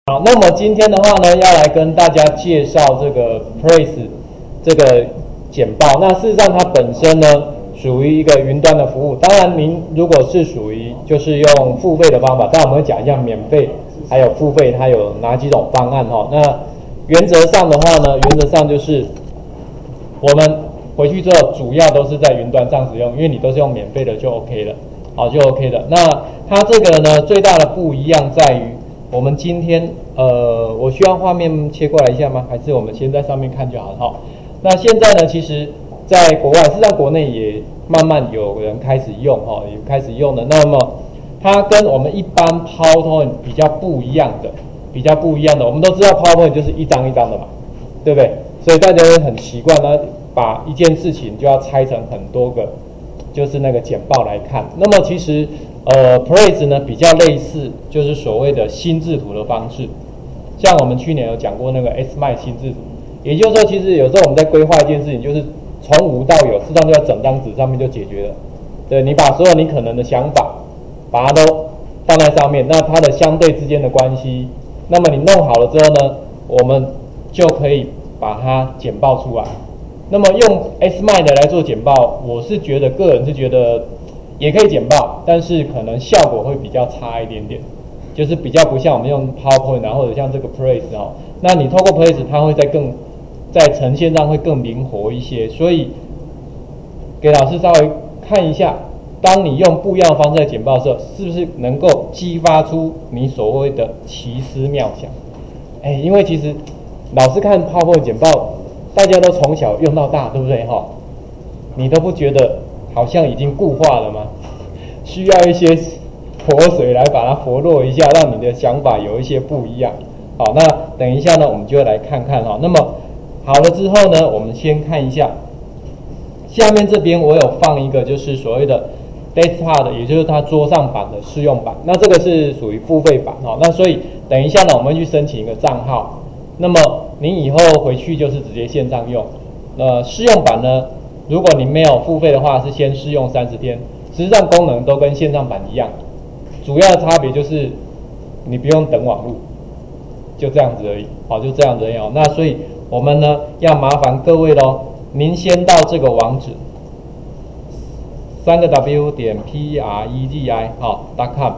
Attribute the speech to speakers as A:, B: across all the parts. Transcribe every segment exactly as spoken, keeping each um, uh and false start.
A: 好，那么今天的话呢，要来跟大家介绍这个 Praise 这个简报。那事实上它本身呢，属于一个云端的服务。当然，您如果是属于就是用付费的方法，当然我们会讲一下免费还有付费，它有哪几种方案哈。那原则上的话呢，原则上就是我们回去之后，主要都是在云端上使用，因为你都是用免费的就 OK 了，好就 OK 了。那它这个呢，最大的不一样在于。我们今天，呃，我需要画面切过来一下吗？还是我们先在上面看就好了哈。那现在呢，其实在国外，事实上国内也慢慢有人开始用哈，也开始用的。那么它跟我们一般 PowerPoint 比较不一样的，比较不一样的。我们都知道 PowerPoint 就是一张一张的嘛，对不对？所以大家会很习惯呢，把一件事情就要拆成很多个，就是那个简报来看。那么其实。呃 ，Praise 呢比较类似，就是所谓的心智图的方式。像我们去年有讲过那个 S M I L E 心智图，也就是说，其实有时候我们在规划一件事情，就是从无到有，事实上就在整张纸上面就解决了。对，你把所有你可能的想法，把它都放在上面，那它的相对之间的关系，那么你弄好了之后呢，我们就可以把它简报出来。那么用 S M I L E 来做简报，我是觉得个人是觉得。也可以简报，但是可能效果会比较差一点点，就是比较不像我们用 PowerPoint 啊，或者像这个 Praise 哦。那你透过 Praise， 它会在更在呈现上会更灵活一些。所以给老师稍微看一下，当你用不一样的方式在简报的时候，是不是能够激发出你所谓的奇思妙想？哎，因为其实老师看 PowerPoint 简报，大家都从小用到大，对不对哈？你都不觉得？好像已经固化了吗？需要一些活水来把它活络一下，让你的想法有一些不一样。好，那等一下呢，我们就来看看哈。那么好了之后呢，我们先看一下下面这边我有放一个就是所谓的 Desktop， 也就是它桌上版的试用版。那这个是属于付费版哈。那所以等一下呢，我们会去申请一个账号。那么你以后回去就是直接线上用。呃，试用版呢？如果你没有付费的话，是先试用三十天。实际上功能都跟线上版一样，主要的差别就是你不用等网路，就这样子而已。好，就这样子而已哦。那所以我们呢要麻烦各位咯，您先到这个网址，三个 W 点 P R E G I 好 .com，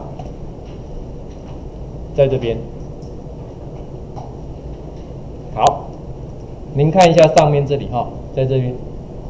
A: 在这边。好，您看一下上面这里哈，在这边。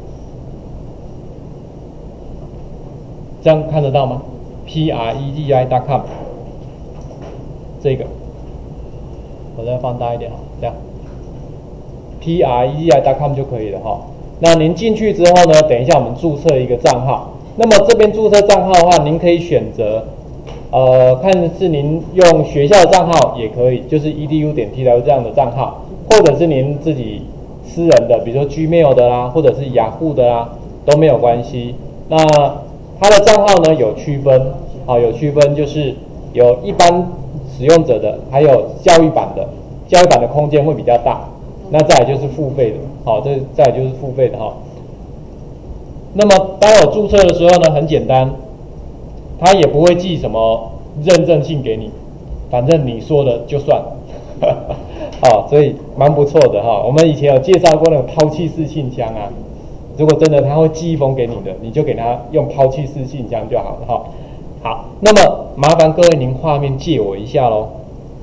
A: 这样看得到吗 ？P R E G I 点 com 这个，我再放大一点哈，这样 P R E G I 点 com 就可以了哈。那您进去之后呢，等一下我们注册一个账号。那么这边注册账号的话，您可以选择，呃，看是您用学校的账号也可以，就是 E D U 点 T W 这样的账号，或者是您自己私人的，比如说 Gmail 的啦，或者是雅虎的啦，都没有关系。那它的账号呢有区分，好、哦、有区分，就是有一般使用者的，还有教育版的，教育版的空间会比较大。那再来就是付费的，好、哦，这再来就是付费的哈、哦。那么当我注册的时候呢，很简单，它也不会寄什么认证信给你，反正你说的就算，好、哦，所以蛮不错的哈、哦。我们以前有介绍过那个抛弃式信箱啊。如果真的他会寄一封给你的，你就给他用抛弃式信箱就好了哈。好，那么麻烦各位您画面借我一下咯。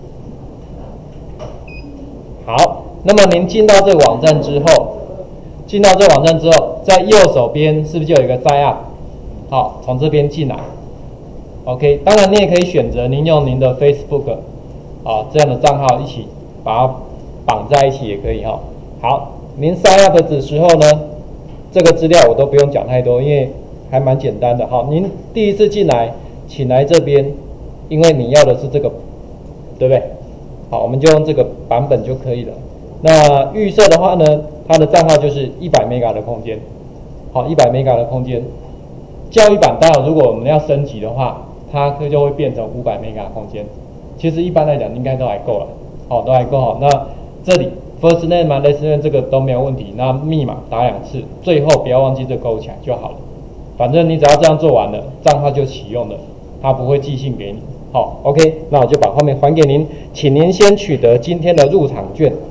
A: 好，那么您进到这个网站之后，进到这个网站之后，在右手边是不是就有一个 Sign Up？ 好，从这边进来。OK， 当然你也可以选择您用您的 Facebook 啊这样的账号一起把它绑在一起也可以哈。好，您 Sign Up 的时候呢？这个资料我都不用讲太多，因为还蛮简单的。好，您第一次进来，请来这边，因为你要的是这个，对不对？好，我们就用这个版本就可以了。那预设的话呢，它的账号就是一百 mega 的空间。好，一百 mega 的空间。教育版当然，如果我们要升级的话，它就会变成五百 mega 的空间。其实一般来讲，应该都还够了。好，都还够好。那这里。First name 嘛 ，last name 这个都没有问题。那密码打两次，最后不要忘记这勾起来就好了。反正你只要这样做完了，账号就启用了，它不会寄信给你。 好 ，OK， 那我就把画面还给您，请您先取得今天的入场券。